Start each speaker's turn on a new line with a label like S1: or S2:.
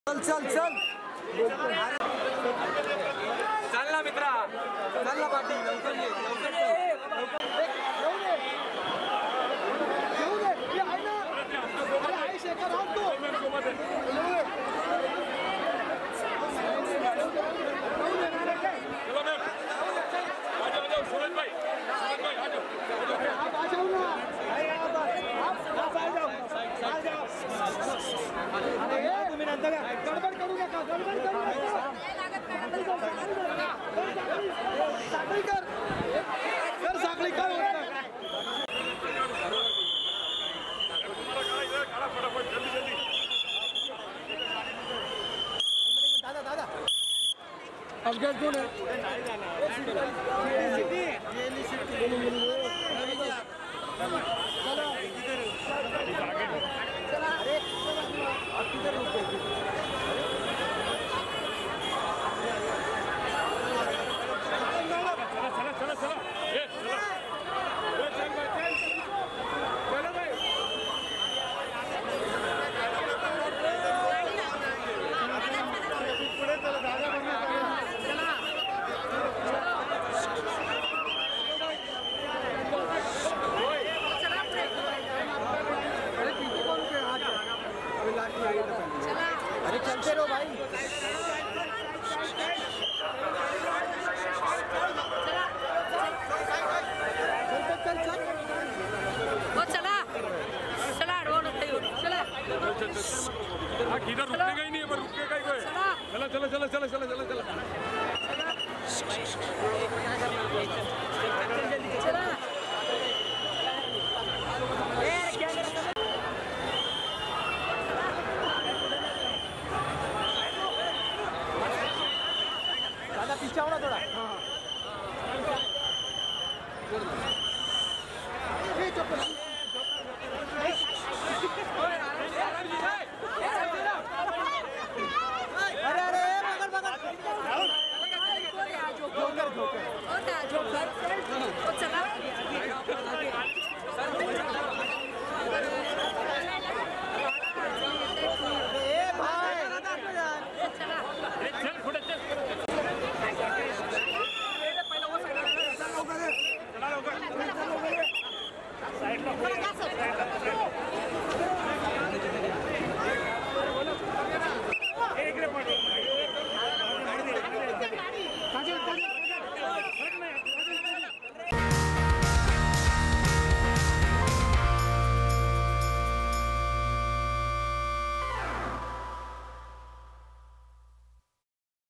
S1: चल चल चल चल ना मित्रा, चल ना पाटी, लवकर ये, लवकर ये, येऊ दे, ये आहे ना, अरे आहे शेखर हात तो, चलो मैम, आ जाओ सूरज भाई, आ जाओ, आप आ जाओ ना, आप आ जाओ, अरे तुम्ही नंतर गडबड करू नका, गडबड करू नका, साखळी कर, साखळी कर, दादा दादा अपडेट कौन है? अरे चलते रहो भाई, चल चल चल
S2: वो चला चला चला
S3: किधर रुकेगा ही नहीं, पर रुकेगा ही कोई। चला चला चला चला चला चला चला
S2: चला
S1: दादा पीछे आओ ना थोड़ा।